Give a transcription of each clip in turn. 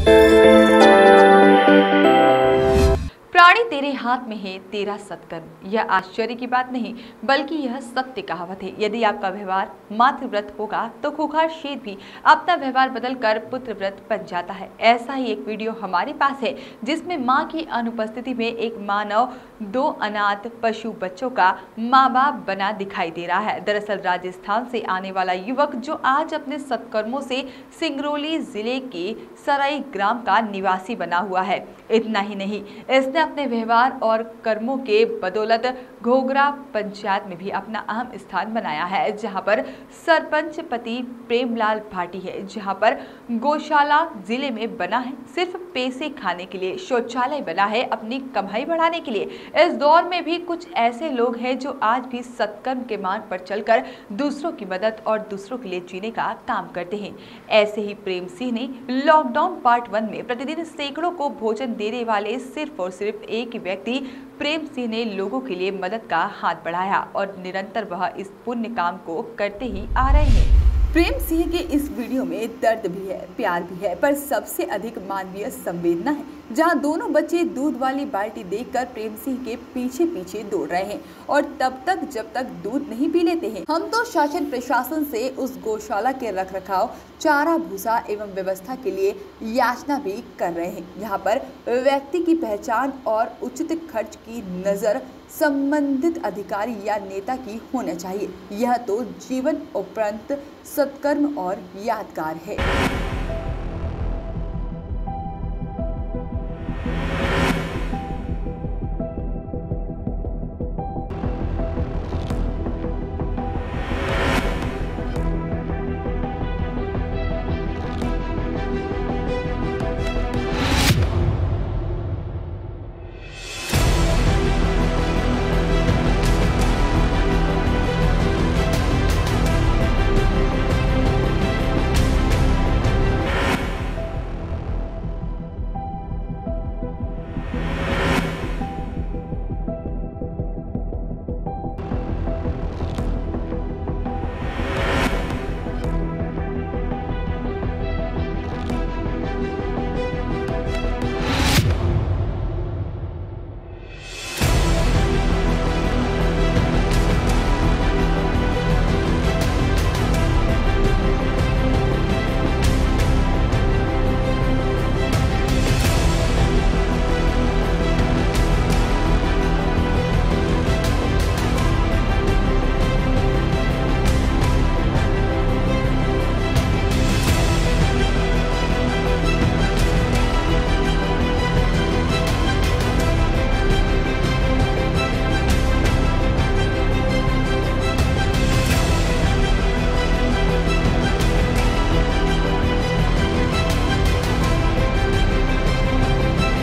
प्राणी तेरे हाथ में है तेरा सत्कर्म। यह आश्चर्य की बात नहीं बल्कि यह सत्य कहावत है। यदि आपका व्यवहार मातृव्रत होगा तो खूंखार शेर भी अपना व्यवहार बदलकर पुत्रव्रत बन जाता है। ऐसा ही एक वीडियो हमारे पास है जिसमें मां की अनुपस्थिति में एक मानव 2 अनाथ पशु बच्चों का माँ बाप बना दिखाई दे रहा है। दरअसल राजस्थान से आने वाला युवक जो आज अपने सत्कर्मों से सिंगरौली जिले के सराई ग्राम का निवासी बना हुआ है। इतना ही नहीं, इसने अपने व्यवहार और कर्मों के बदौलत घोघरा पंचायत में भी अपना अहम स्थान बनाया है, जहां पर सरपंच पति प्रेमलाल भाटी है, जहां पर गौशाला जिले में बना है सिर्फ पैसे खाने के लिए, शौचालय बना है अपनी कमाई बढ़ाने के लिए। इस दौर में भी कुछ ऐसे लोग हैं जो आज भी सत्कर्म के मार्ग पर चलकर दूसरों की मदद और दूसरों के लिए जीने का काम करते हैं। ऐसे ही प्रेम सिंह ने लॉकडाउन पार्ट 1 में प्रतिदिन सैकड़ों को भोजन देने वाले सिर्फ और सिर्फ एक ही व्यक्ति प्रेम सिंह ने लोगों के लिए मदद का हाथ बढ़ाया और निरंतर वह इस पुण्य काम को करते ही आ रहे हैं। प्रेम सिंह के इस वीडियो में दर्द भी है, प्यार भी है, पर सबसे अधिक मानवीय संवेदना है, जहां दोनों बच्चे दूध वाली बाल्टी देखकर प्रेम सिंह के पीछे पीछे दौड़ रहे हैं और तब तक जब तक दूध नहीं पी लेते हैं। हम तो शासन प्रशासन से उस गौशाला के रखरखाव, चारा भूसा एवं व्यवस्था के लिए याचना भी कर रहे हैं। यहाँ पर व्यक्ति की पहचान और उचित खर्च की नजर संबंधित अधिकारी या नेता की होना चाहिए। यह तो जीवन उपरांत सत्कर्म और यादगार है।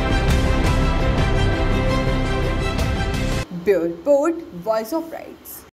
Bureau report, voice of rights.